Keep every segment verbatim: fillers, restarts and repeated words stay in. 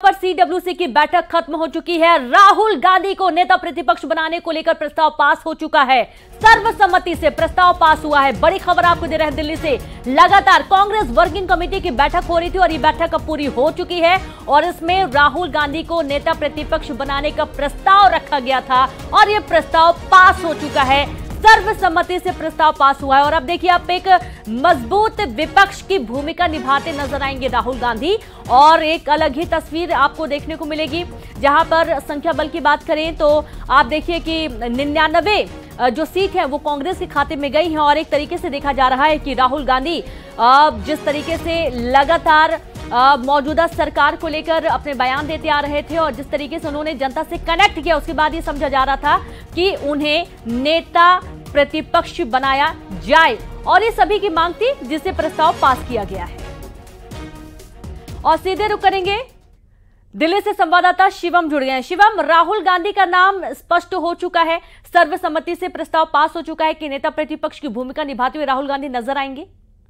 पर सीडब्ल्यूसी की बैठक खत्म हो चुकी है। राहुल गांधी को नेता प्रतिपक्ष बनाने को लेकर प्रस्ताव पास हो चुका है। सर्वसम्मति से प्रस्ताव पास हुआ है। बड़ी खबर आपको दे रहे हैं दिल्ली से। लगातार कांग्रेस वर्किंग कमेटी की बैठक हो रही थी और ये बैठक अब पूरी हो चुकी है और इसमें राहुल गांधी को नेता प्रतिपक्ष बनाने का प्रस्ताव रखा गया था और ये प्रस्ताव पास हो चुका है। सर्वसम्मति से प्रस्ताव पास हुआ है और अब देखिए आप एक मजबूत विपक्ष की भूमिका निभाते नजर आएंगे राहुल गांधी और एक अलग ही तस्वीर आपको देखने को मिलेगी। जहां पर संख्या बल की बात करें तो आप देखिए कि निन्यानवे जो सीट है वो कांग्रेस के खाते में गई है और एक तरीके से देखा जा रहा है कि राहुल गांधी जिस तरीके से लगातार मौजूदा सरकार को लेकर अपने बयान देते आ रहे थे और जिस तरीके से उन्होंने जनता से कनेक्ट किया उसके बाद ये समझा जा रहा था कि उन्हें नेता प्रतिपक्ष बनाया जाए और ये सभी की मांग थी जिसे प्रस्ताव पास किया गया है। और सीधे रुक करेंगे दिल्ली से संवाददाता शिवम जुड़ गए हैं। शिवम, राहुल गांधी का नाम स्पष्ट हो चुका है, सर्वसम्मति से प्रस्ताव पास हो चुका है कि नेता प्रतिपक्ष की भूमिका निभाते हुए राहुल गांधी नजर आएंगे।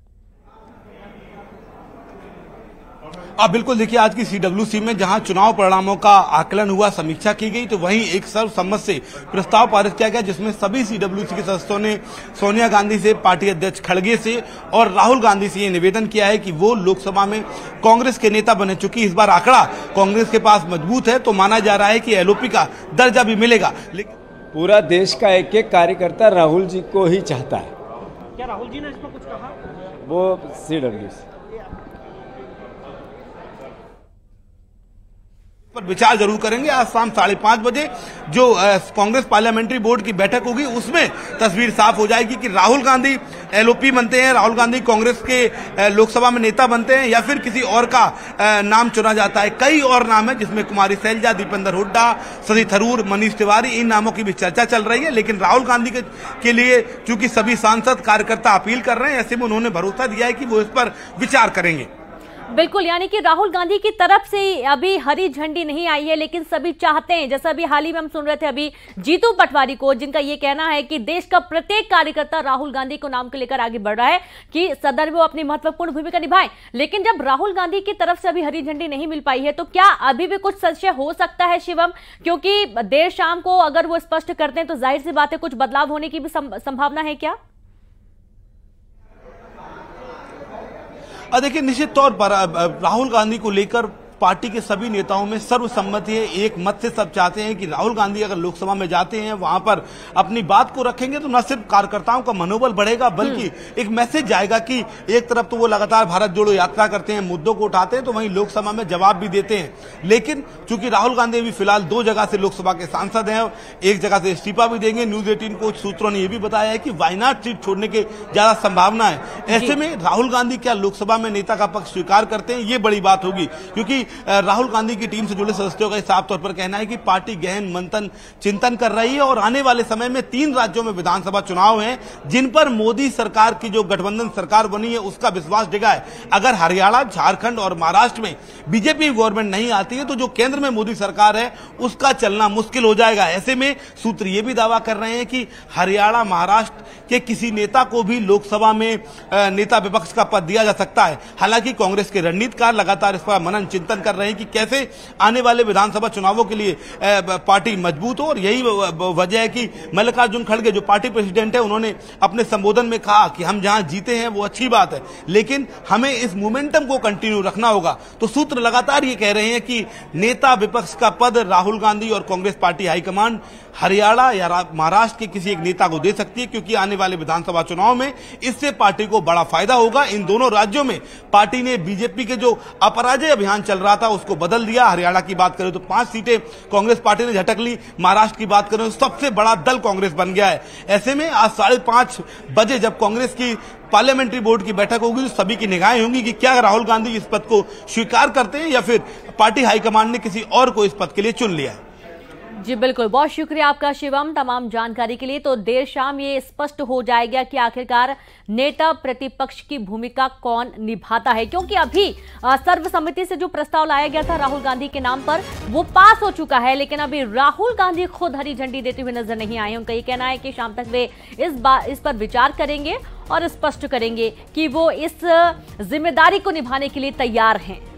अब बिल्कुल देखिए, आज की सीडब्ल्यूसी में जहां चुनाव परिणामों का आकलन हुआ, समीक्षा की गई, तो वहीं एक सर्वसम्मत से प्रस्ताव पारित किया गया जिसमें सभी सीडब्ल्यूसी के सदस्यों ने सोनिया गांधी से, पार्टी अध्यक्ष खड़गे से और राहुल गांधी से ये निवेदन किया है कि वो लोकसभा में कांग्रेस के नेता बने। चूंकि इस बार आंकड़ा कांग्रेस के पास मजबूत है तो माना जा रहा है कि एलओपी का दर्जा भी मिलेगा। लेकिन पूरा देश का एक एक कार्यकर्ता राहुल जी को ही चाहता है। क्या राहुल जी ने इसमें कुछ कहा? वो सीडब्ल्यूसी पर विचार जरूर करेंगे। आज शाम साढ़े पांच बजे जो कांग्रेस पार्लियामेंट्री बोर्ड की बैठक होगी उसमें तस्वीर साफ हो जाएगी कि राहुल गांधी एलओपी बनते हैं, राहुल गांधी कांग्रेस के लोकसभा में नेता बनते हैं या फिर किसी और का नाम चुना जाता है। कई और नाम है जिसमें कुमारी सैलजा, दीपेंद्र हुड्डा, शशि थरूर, मनीष तिवारी, इन नामों की भी चर्चा चल रही है। लेकिन राहुल गांधी के, के लिए चूंकि सभी सांसद कार्यकर्ता अपील कर रहे हैं, ऐसे में उन्होंने भरोसा दिया है कि वो इस पर विचार करेंगे। बिल्कुल, यानी कि राहुल गांधी की तरफ से अभी हरी झंडी नहीं आई है लेकिन सभी चाहते हैं, जैसा अभी हाल ही में हम सुन रहे थे अभी जीतू पटवारी को, जिनका ये कहना है कि देश का प्रत्येक कार्यकर्ता राहुल गांधी को नाम के लेकर आगे बढ़ रहा है कि सदन में वो अपनी महत्वपूर्ण भूमिका निभाएं। लेकिन जब राहुल गांधी की तरफ से अभी हरी झंडी नहीं मिल पाई है तो क्या अभी भी कुछ संशय हो सकता है शिवम? क्योंकि देर शाम को अगर वो स्पष्ट करते हैं तो जाहिर सी बात है कुछ बदलाव होने की भी संभावना है क्या? देखिए, निश्चित तौर पर राहुल गांधी को लेकर पार्टी के सभी नेताओं में सर्वसम्मति है, एक मत से सब चाहते हैं कि राहुल गांधी अगर लोकसभा में जाते हैं, वहां पर अपनी बात को रखेंगे तो न सिर्फ कार्यकर्ताओं का मनोबल बढ़ेगा बल्कि एक मैसेज जाएगा कि एक तरफ तो वो लगातार भारत जोड़ो यात्रा करते हैं, मुद्दों को उठाते हैं, तो वहीं लोकसभा में जवाब भी देते हैं। लेकिन चूंकि राहुल गांधी अभी फिलहाल दो जगह से लोकसभा के सांसद हैं, एक जगह से इस्तीफा भी देंगे। न्यूज एटीन को सूत्रों ने यह भी बताया है कि वायनाड सीट छोड़ने की ज्यादा संभावना है। ऐसे में राहुल गांधी क्या लोकसभा में नेता का पक्ष स्वीकार करते हैं, ये बड़ी बात होगी। क्योंकि राहुल गांधी की टीम से जुड़े सदस्यों का साफ तौर पर कहना है कि पार्टी गहन मंथन चिंतन कर रही है और आने वाले समय में तीन राज्यों में विधानसभा चुनाव हैं जिन पर मोदी सरकार की जो गठबंधन सरकार बनी है उसका विश्वास डिगा है। अगर हरियाणा, झारखंड और महाराष्ट्र में बीजेपी गवर्नमेंट नहीं आती है तो जो केंद्र में मोदी सरकार है उसका चलना मुश्किल हो जाएगा। ऐसे में सूत्र ये भी दावा कर रहे हैं कि हरियाणा, महाराष्ट्र के किसी नेता को भी लोकसभा में नेता विपक्ष का पद दिया जा सकता है। हालांकि कांग्रेस के रणनीतिकार लगातार इस पर मनन चिंतन कर रहे हैं कि कैसे आने वाले विधानसभा चुनावों के लिए पार्टी मजबूत हो और यही वजह है कि मल्लिकार्जुन खड़गे जो पार्टी प्रेसिडेंट है उन्होंने अपने संबोधन में कहा कि हम जहां जीते हैं वो अच्छी बात है लेकिन हमें इस मोमेंटम को कंटिन्यू रखना होगा। तो सूत्र लगातार ये कह रहे हैं कि नेता विपक्ष का पद राहुल गांधी और कांग्रेस पार्टी हाईकमान हरियाणा या महाराष्ट्र के किसी एक नेता को दे सकती है क्योंकि आने वाले विधानसभा चुनाव में इससे पार्टी को बड़ा फायदा होगा। इन दोनों राज्यों में पार्टी ने बीजेपी के जो अपराजय अभियान चल रहा था उसको बदल दिया। हरियाणा की बात करें तो पांच सीटें कांग्रेस पार्टी ने झटक ली, महाराष्ट्र की बात करें तो सबसे बड़ा दल कांग्रेस बन गया है। ऐसे में आज साढ़े पांच बजे जब कांग्रेस की पार्लियामेंट्री बोर्ड की बैठक होगी तो सभी की निगाहें होंगी कि क्या राहुल गांधी इस पद को स्वीकार करते हैं या फिर पार्टी हाईकमान ने किसी और को इस पद के लिए चुन लिया है। जी बिल्कुल, बहुत शुक्रिया आपका शिवम तमाम जानकारी के लिए। तो देर शाम ये स्पष्ट हो जाएगा कि आखिरकार नेता प्रतिपक्ष की भूमिका कौन निभाता है, क्योंकि अभी सर्वसम्मति से जो प्रस्ताव लाया गया था राहुल गांधी के नाम पर वो पास हो चुका है लेकिन अभी राहुल गांधी खुद हरी झंडी देते हुए नजर नहीं आए। उनका ये कहना है कि शाम तक वे इस बार इस पर विचार करेंगे और स्पष्ट करेंगे कि वो इस जिम्मेदारी को निभाने के लिए तैयार हैं।